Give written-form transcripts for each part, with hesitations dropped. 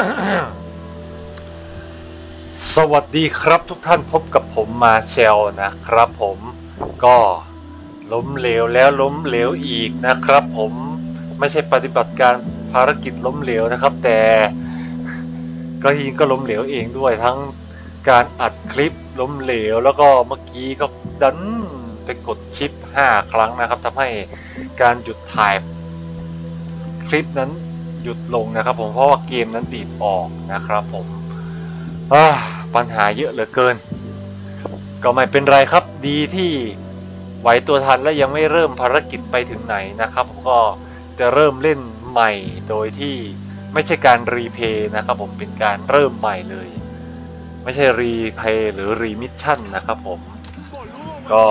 สวัสดีครับทุกท่านพบกับผมมาเชลนะครับผมก็ล้มเหลวแล้วล้มเหลวอีกนะครับผมไม่ใช่ปฏิบัติการภารกิจล้มเหลวนะครับแต่ก็ยิงก็ล้มเหลวเองด้วยทั้งการอัดคลิปล้มเหลวแล้วก็เมื่อกี้ก็ดันไปกดชิป5 ครั้งนะครับทำให้การหยุดถ่ายคลิปนั้นหยุดลงนะครับผมเพราะว่าเกมนั้นดีดออกนะครับผมปัญหาเยอะเหลือเกินก็ไม่เป็นไรครับดีที่ไหวตัวทันและยังไม่เริ่มภารกิจไปถึงไหนนะครับผมก็จะเริ่มเล่นใหม่โดยที่ไม่ใช่การรีเพย์นะครับผมเป็นการเริ่มใหม่เลยไม่ใช่รีเพย์หรือรีมิชชั่นนะครับผมก็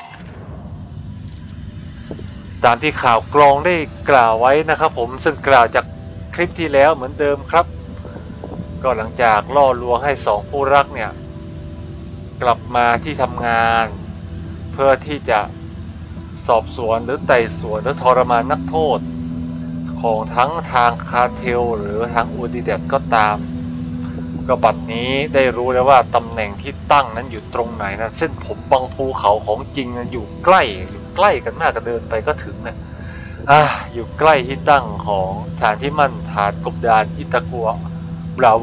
ตามที่ข่าวกรองได้กล่าวไว้นะครับผมซึ่งกล่าวจากคลิปที่แล้วเหมือนเดิมครับก็หลังจากล่อลวงให้2คู่รักเนี่ยกลับมาที่ทำงานเพื่อที่จะสอบสวนหรือไต่สวนหรือทรมานนักโทษของทั้งทางคาร์เทลหรือทางอูดิเดตก็ตามก็บัดนี้ได้รู้แล้วว่าตำแหน่งที่ตั้งนั้นอยู่ตรงไหนนะเส้นผมบางภูเขาของจริงนั้นอยู่ใกล้กันมากก็เดินไปก็ถึงนะอยู่ใกล้ที่ตั้งของฐานที่มั่นฐานกบดานอิตากัวบราโว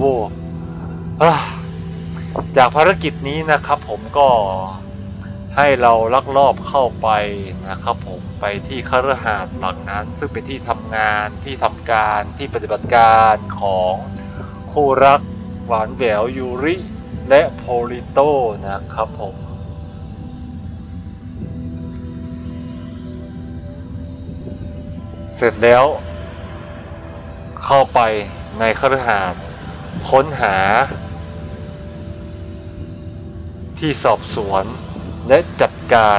จากภารกิจนี้นะครับผมก็ให้เราลักลอบเข้าไปนะครับผมไปที่คฤหาสน์หลังนั้นซึ่งเป็นที่ทำงานที่ทำการที่ปฏิบัติการของคู่รักหวานแหววยูริและโพลิโตนะครับผมเสร็จแล้วเข้าไปในคฤหาสน์ค้นหาที่สอบสวนและจัดการ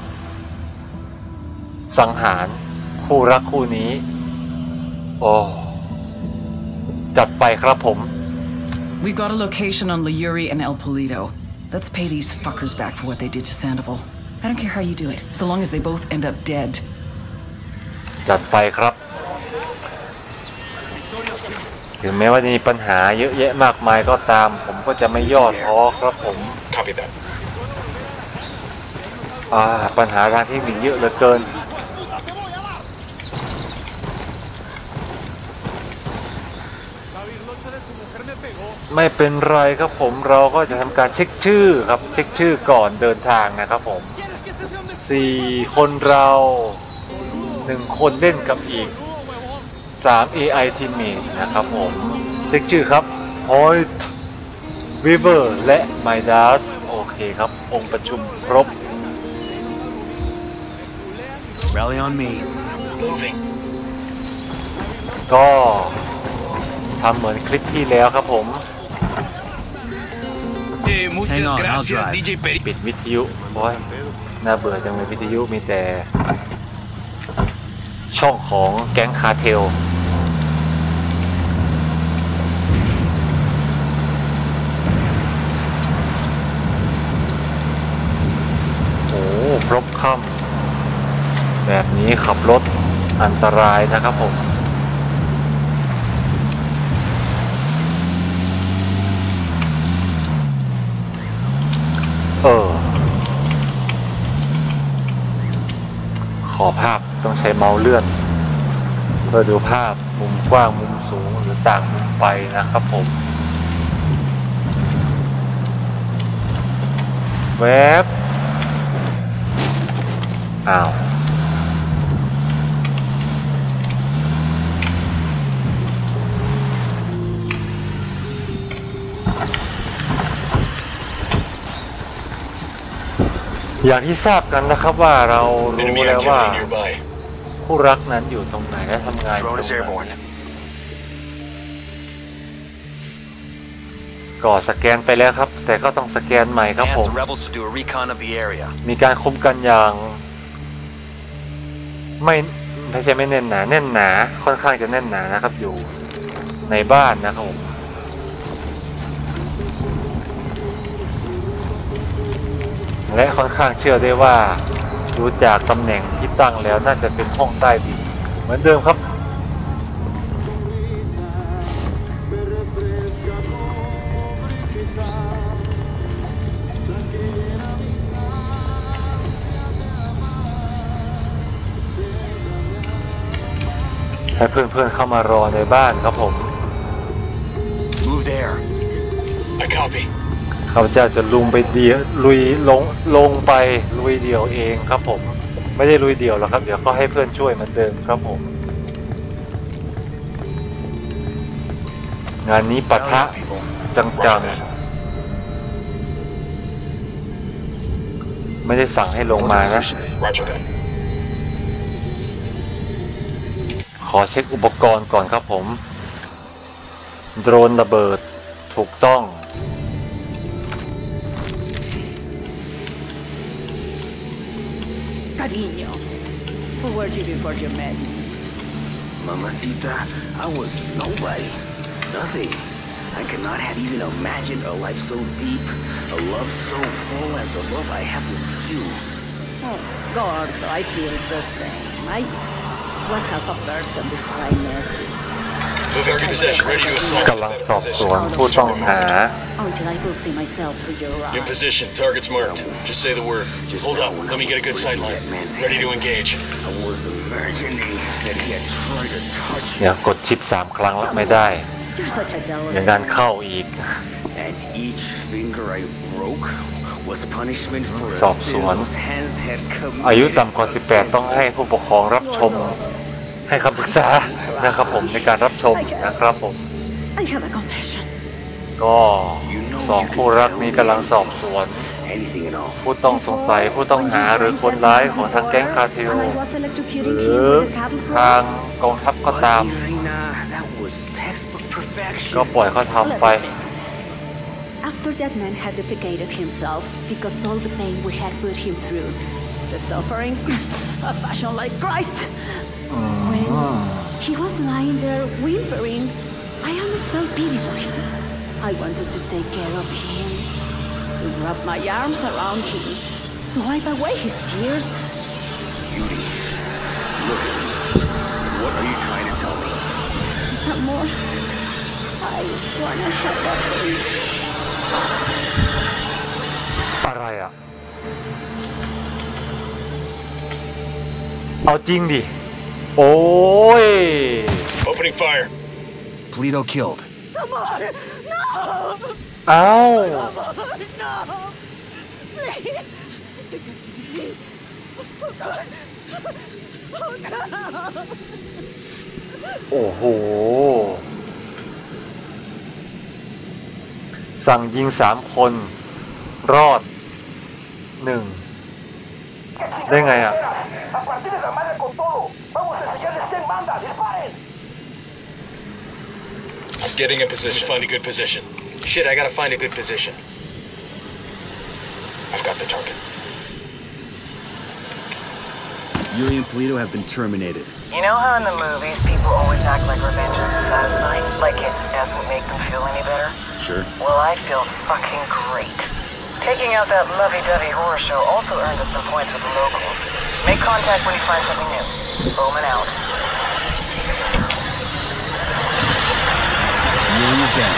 สังหารคู่รักคู่นี้จัดไปครับผม We've got a location on Lyuri and El Polito. Let's pay these fuckers back for what they did to Sandoval. I don't care how you do it, so long as they both end up dead. จัดไปครับถึงแม้ว่าจะมีปัญหาเยอะแยะมากมายก็ตามผมก็จะไม่ย่อท้อครับผมปัญหาทางเทคนิคเยอะเหลือเกินไม่เป็นไรครับผมเราก็จะทำการเช็คชื่อครับเช็คชื่อก่อนเดินทางนะครับผม4 คนเรา1 คนเล่นกับอีก3 AI teammate นะครับผมเช็คชื่อครับ Point River และ Midas โอเคครับองค์ประชุมครบ Rally on me. Moving. ก็ทำเหมือนคลิปที่แล้วครับผมปิดวิทยุโอ้ยน่าเบื่อจังเลยวิทยุมีแต่ช่องของแก๊งคาร์เทลพรบค่ำแบบนี้ขับรถอันตรายนะครับผมขอภาพต้องใช้เมาส์เลื่อนเพื่อดูภาพมุมกว้างมุมสูงหรือต่างมุมไปนะครับผมแวบอย่างที่ทราบกันนะครับว่าเรารู้แล้วว่าคู่รักนั้นอยู่ตรงไหนและทำงานตรงไหนก็สแกนไปแล้วครับแต่ก็ต้องสแกนใหม่ครับผมมีการคุมกันอย่างไม่ใช่ไม่แน่นหนาค่อนข้างจะแน่นหนานะครับอยู่ในบ้านนะครับผมและค่อนข้างเชื่อได้ว่าดูจากตำแหน่งที่ตั้งแล้วน่าจะเป็นห้องใต้ดินเหมือนเดิมครับให้เพื่อนๆเข้ามารอในบ้านครับผม Move there. I copy. ข้าพเจ้าจะลุยไปเดียวลงไปลุยเดี่ยวเองครับผมไม่ได้ลุยเดี่ยวหรอกครับเดี๋ยวก็ให้เพื่อนช่วยเหมือนเดิมครับผมงานนี้ปะทะจังๆไม่ได้สั่งให้ลงมานะ Roger that. ขอเช็คอุปกรณ์ก่อนครับผมโดรนระเบิดถูกต้อง Cariño, who were you before you met me? Mamacita, I was nobody. Nothing. I could not have even imagined a life so deep, a love so full as the love I have with you. Oh, Gordo, I feel the same. I was half a person before I met you. Moving to possession. Ready to assault. กำลังสอบสวนผู้ต้องหา Until I could see myself through your In eyes. position. Targets marked. Just say the word. Hold up. Let me get a good sight line. Ready to engage. I was imagining that he had tried to touch อย่ากดชิป3 ครั้งแล้วไม่ได้ You're such a jealous อย่างนั้นเข้าอีก and each finger I broke was punishment for สอบ a ส sin วน those hands had committed. อายุต่ำกว่า 18 ต้องให้ผู้ปกครองรับชมให้คำปรึกษานะครับผมในการรับชมนะครับผม I have a confession. ก็สองคู่รักนี้กำลังสอบสวน Anything at all. ผู้ต้องสงสัยผู้ต้องหาหรือคนร้ายของทางแก๊งคาร์เทล And I was electrocuting ห him รือ with a cattle ทาง prod. กองทัพก็ตาม Irina, that was textbook perfection. ก็ปล่อยเขาทำไป After that man had defecated himself because all the pain we had put him through, the suffering, a passion like Christ. When he was lying there whimpering, I almost felt pity for him. I wanted to take care of him, to wrap my arms around him, to wipe away his tears. Beauty, look at me. What are you trying to tell me? Amor, I wanna have a baby. อะไรอ่ะ เอาจริงดิ โอ้ย Opening fire. Polito killed. เอ้า โอ้โห สั่งยิง3 คน รอด 1 ได้ไงอ่ะ Getting in position. Find a good position. Shit, I gotta find a good position. I've got the target. Yuri and Polito have been terminated. You know how in the movies people always act like revenge isn't satisfying? Like it doesn't make them feel any better? Sure. Well, I feel fucking great. Taking out that lovey-dovey horror show also earned us some points with the locals. Make contact when you find something new. Bowman out. Yuri is down.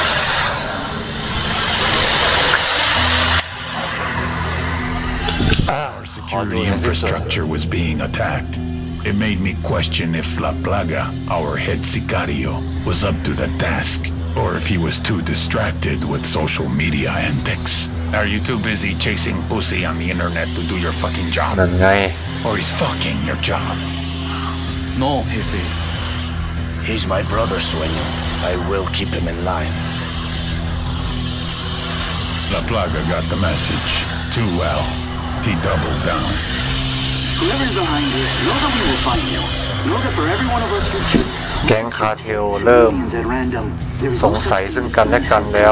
Our security infrastructure was being attacked. It made me question if La Plaga, our head sicario, was up to the task, or if he was too distracted with social media antics. Are you too busy chasing pussy on the internet to do your fucking job? นั่นไง Or he's fucking your job? No, Jefe. He's my brother, Sueño. I will keep him in line. La Plaga got the message. Too well. He doubled down. Whoever's behind this, know that we will find you. Know that for every one of us who shoot แก๊งคาร์เทลเริ่ม civilians at random, there is ส no ง such สัย thing ซึ่ง as กันและกัน innocent แล้ว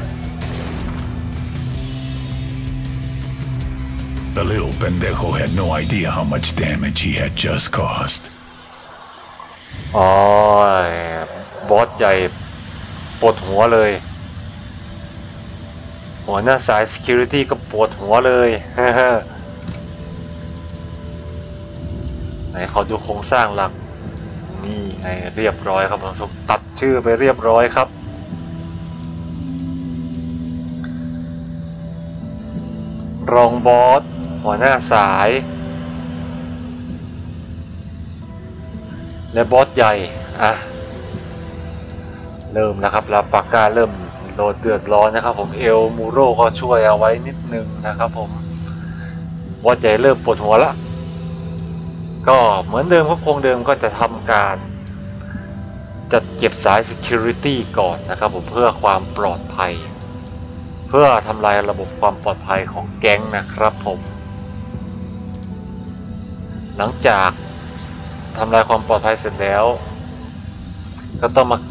The little pendejo had no idea how much damage he had just caused. อ๋อบอสใหญ่ปวดหัวเลย หัวหน้าสาย Security ก็ปวดหัวเลย ไหนขอดูโครงสร้างหลัก นี่ไงเรียบร้อยครับผมตัดชื่อไปเรียบร้อยครับ รองบอส หัวหน้าสาย และบอสใหญ่อ่ะเริ่มแล้วครับลาปากาเริ่มโดนเดือดร้อนนะครับผมเอลมูโรก็ช่วยเอาไว้นิดนึงนะครับผมบอสใหญ่เริ่มปวดหัวละก็เหมือนเดิมก็คงเดิมก็จะทำการจัดเก็บสาย Security ก่อนนะครับผมเพื่อความปลอดภัยเพื่อทำลายระบบความปลอดภัยของแก๊งนะครับผมหลังจากทำลายความปลอดภัยเสร็จแล้วก็ต้องมา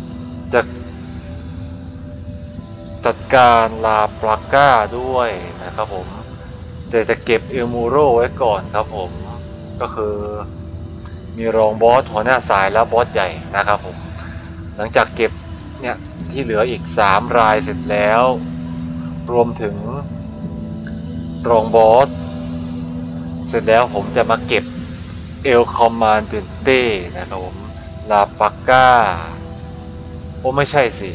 จัดการลาปลาก้าด้วยนะครับผมแต่จะเก็บเอลมูโรไว้ก่อนครับผมก็คือมีรองบอสหัวหน้าสายแล้วบอสใหญ่นะครับผมหลังจากเก็บเนี่ยที่เหลืออีก3 รายเสร็จแล้วรวมถึงรองบอสเสร็จแล้วผมจะมาเก็บเอลคอมมานเดนเต้นะครับผมลาปาก้าโอ้ไม่ใช่สิ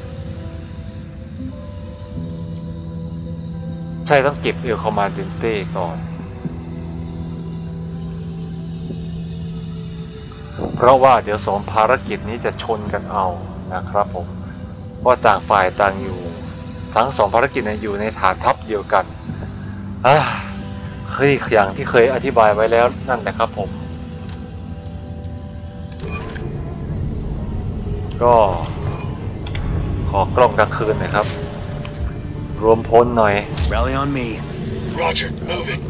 ใช่ต้องเก็บเอลคอมมานเดนเต้ก่อนเพราะว่าเดี๋ยว2 ภารกิจนี้จะชนกันเอานะครับผมเพราะต่างฝ่ายต่างอยู่ทั้ง2 ภารกิจอยู่ในฐานทัพเดียวกันคืออย่างที่เคยอธิบายไว้แล้วนั่นแหละครับผมก็ขอกล้องกลางคืนหน่อยครับรวมพลหน่อย Rally on me. Roger, moving.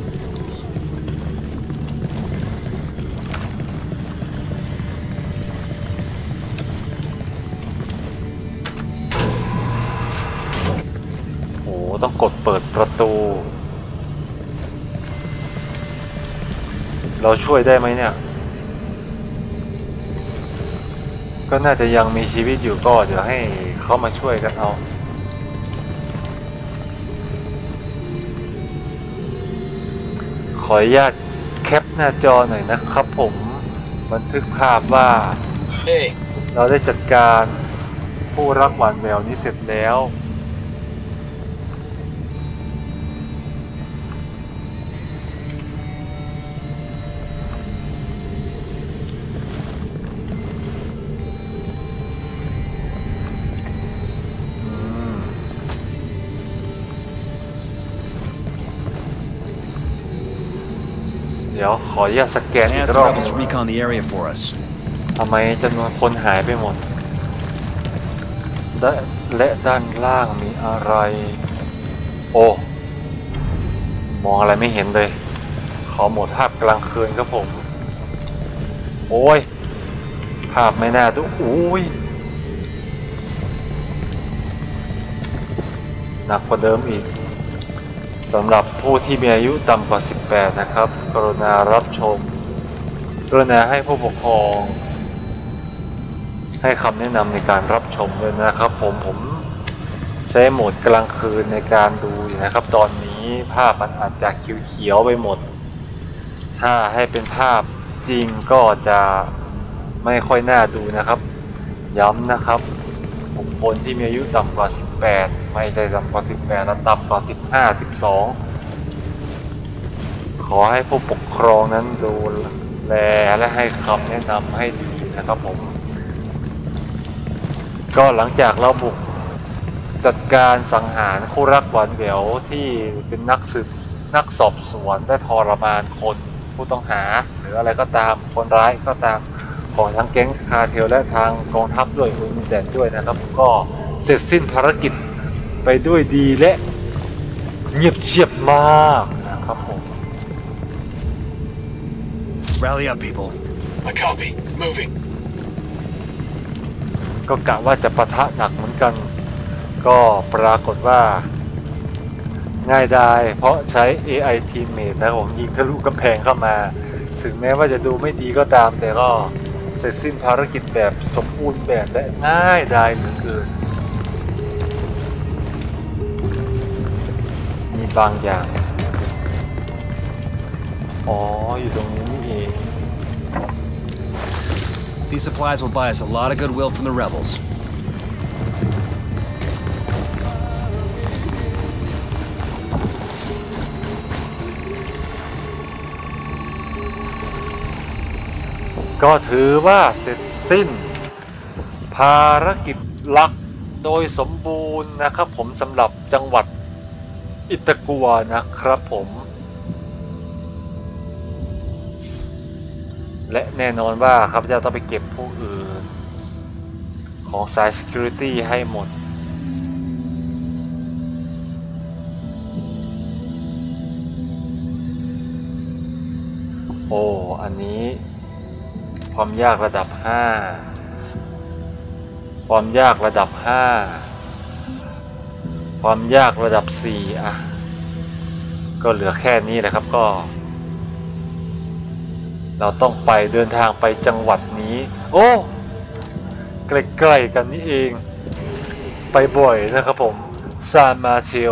โอ้ต้องกดเปิดประตูเราช่วยได้ไหมเนี่ยก็น่าจะยังมีชีวิตอยู่ก็เดี๋ยวให้เขามาช่วยกันเอาขออนุญาตแคปหน้าจอหน่อยนะครับผมบันทึกภาพว่าเราได้จัดการผู้รักหวานแหววนี้เสร็จแล้วเดี๋ยวขออนุญาตสแกนอี Ask ก the รอบ rebels to recon the area for us. ทำไมจำนวนคนหายไปหมดและด้านล่างมีอะไรโอ้มองอะไรไม่เห็นเลยขอโหมดภาพกลางคืนครับผมโอ้ยภาพไม่น่าดูอุ้ยหนักกว่าเดิมอีกสำหรับผู้ที่มีอายุต่ำกว่า18นะครับกรุณารับชมกรุณาให้ผู้ปกครองให้คำแนะนำในการรับชมด้วยนะครับผมใช้โหมดกลางคืนในการดูนะครับตอนนี้ภาพมันอาจจะเขียวๆไปหมดถ้าให้เป็นภาพจริงก็จะไม่ค่อยน่าดูนะครับย้ำนะครับบุคคลที่มีอายุต่ำกว่า18ไม่ใช่ต่ำกว่า18และต่ำกว่า15 12ขอให้ผู้ปกครองนั้นดูแลและให้คำแนะนำให้ดีนะครับผมก็หลังจากเราบุกจัดการสังหารคู่รักหวานแหววที่เป็นนักสอบสวนได้ทรมานคนผู้ต้องหาหรืออะไรก็ตามคนร้ายก็ตามของทั้งแก๊งคาร์เทลและทางกองทัพด้วยอุนิแดนด้วยนะครับก็เสร็จสิ้นภารกิจไปด้วยดีและเงียบเชียบมากนะครับผม Rally up, people. I copy. Moving. ก็กะว่าจะปะทะหนักเหมือนกันก็ปรากฏว่าง่ายดายเพราะใช้ AI Teammate นะผมยิงทะลุกำแพงเข้ามาถึงแม้ว่าจะดูไม่ดีก็ตามแต่ก็เสร็จสิ้นภารกิจแบบสมบูรณ์แบบและง่ายดายเหลือเกินมีบางอย่างอ๋ออยู่ตรงนี้นี่เอง These supplies will buy us a lot of goodwill from the rebels. ก็ถือว่าเสร็จสสิ้นภารกิจหลักโดยสมบูรณ์นะครับผมสำหรับจังหวัดอิตากัวนะครับผมและแน่นอนว่าข้าพเจ้าต้องไปเก็บผู้อื่นของสาย Security ให้หมดโอ้อันนี้ความยากระดับ5ความยากระดับ5ความยากระดับ4อ่ะก็เหลือแค่นี้แหละครับก็เราต้องไปเดินทางไปจังหวัดนี้โอ้ใกล้ๆกันนี่เองไปบ่อยนะครับผมซานมาเทโอ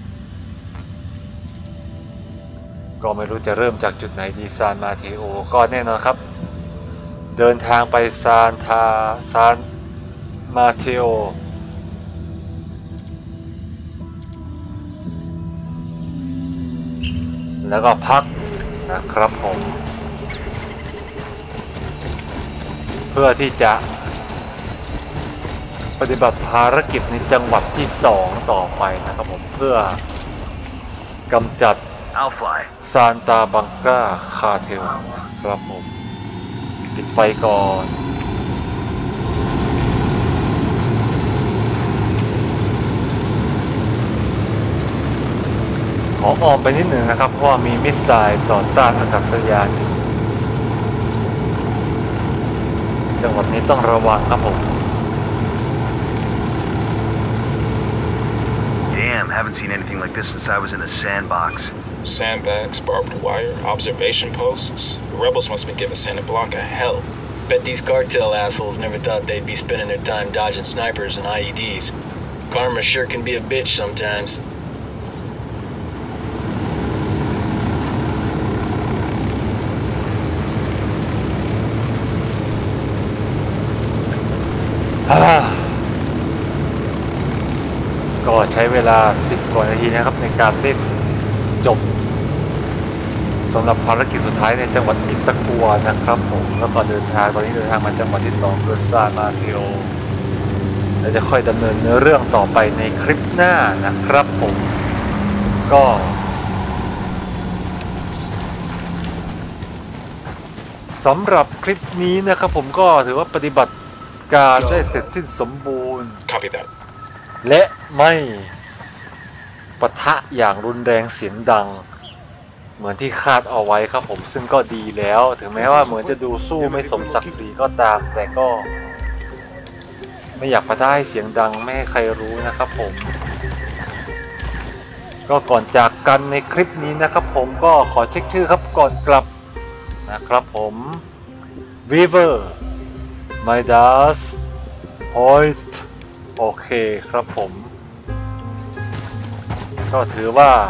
ก็ไม่รู้จะเริ่มจากจุดไหนดีซานมาเทโอก็แน่นอนครับเดินทางไปซานมาเทโอแล้วก็พักนะครับผมเพื่อที่จะปฏิบัติภารกิจในจังหวัดที่2ต่อไปนะครับผมเพื่อกำจัดซานตาบังกาคาเทลครับผมปิดไฟก่อนขอออมไปนิดหนึ่งนะครับเพราะว่ามีมิสไซล์ต่อต้านอากาศยานจังหวัดนี้ต้องระวังครับผม Damn, haven't seen anything like this since I was in a sandbox. Sandbags, barbed wire, observation posts. The rebels must be giving Santa Blanca hell. Bet these cartel assholes never thought they'd be spending their time dodging snipers and IEDs. Karma sure can be a bitch sometimes. Ah. ก็ใช้เวลา10 กว่านาทีนะครับในการเล่นจบสำหรับภารกิจสุดท้ายในจังหวัดอิตากัวนะครับผมแล้วก็เดินทางตอนนี้เดินทางมาจังหวัดที่2คือซานมาเทโอและจะค่อยดำเนินเนื้อเรื่องต่อไปในคลิปหน้านะครับผมก็สำหรับคลิปนี้นะครับผมก็ถือว่าปฏิบัติการได้เสร็จสิ้นสมบูรณ์ Copy that. และไม่ปะทะอย่างรุนแรงเสียงดังเหมือนที่คาดเอาไว้ครับผมซึ่งก็ดีแล้วถึงแม้ว่าเหมือนจะดูสู้ไม่สมศักดิ์ศรีก็ตามแต่ก็ไม่อยากปะทะให้เสียงดังไม่ให้ใครรู้นะครับผมก็ก่อนจากกันในคลิปนี้นะครับผมก็ขอเช็คชื่อครับก่อนกลับนะครับผม Weaver Midas Point โอเคครับผมก็ถือว่า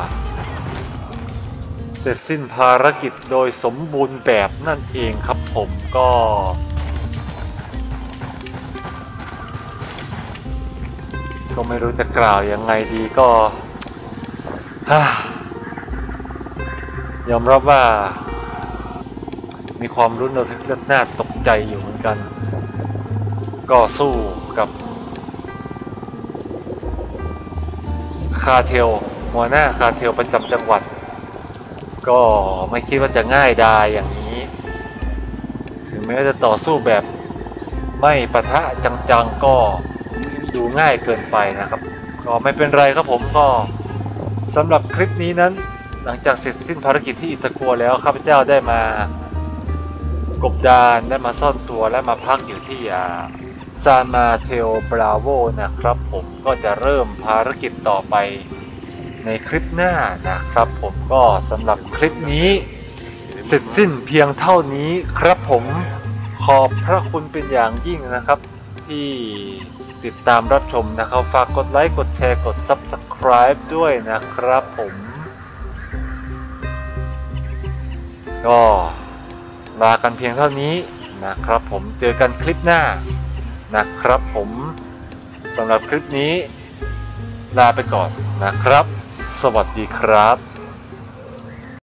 เสร็จสิ้นภารกิจโดยสมบูรณ์แบบนั่นเองครับผมก็ไม่รู้จะกล่าวยังไงดีก็ยอมรับว่ามีความรุนระทึกและน่าตกใจอยู่เหมือนกันก็สู้กับคาเทลหัวหน้าคาเทลประจำจังหวัดก็ไม่คิดว่าจะง่ายดายอย่างนี้ถึงแม้จะต่อสู้แบบไม่ปะทะจังๆก็ดูง่ายเกินไปนะครับก็ไม่เป็นไรครับผมก็สำหรับคลิปนี้นั้นหลังจากเสร็จสิ้นภารกิจที่อิตากัวแล้วข้าพเจ้าได้มากบดานได้มาซ่อนตัวและมาพักอยู่ที่ซานมาเทโอบราโวนะครับผมก็จะเริ่มภารกิจต่อไปในคลิปหน้านะครับผมก็สำหรับคลิปนี้เสร็จสิ้นเพียงเท่านี้ครับผมขอบพระคุณเป็นอย่างยิ่งนะครับที่ติดตามรับชมนะครับฝากกดไลค์กดแชร์กด Subscribe ด้วยนะครับผมก็ลากันเพียงเท่านี้นะครับผมเจอกันคลิปหน้านะครับผมสำหรับคลิปนี้ลาไปก่อนนะครับสวัสดีครับ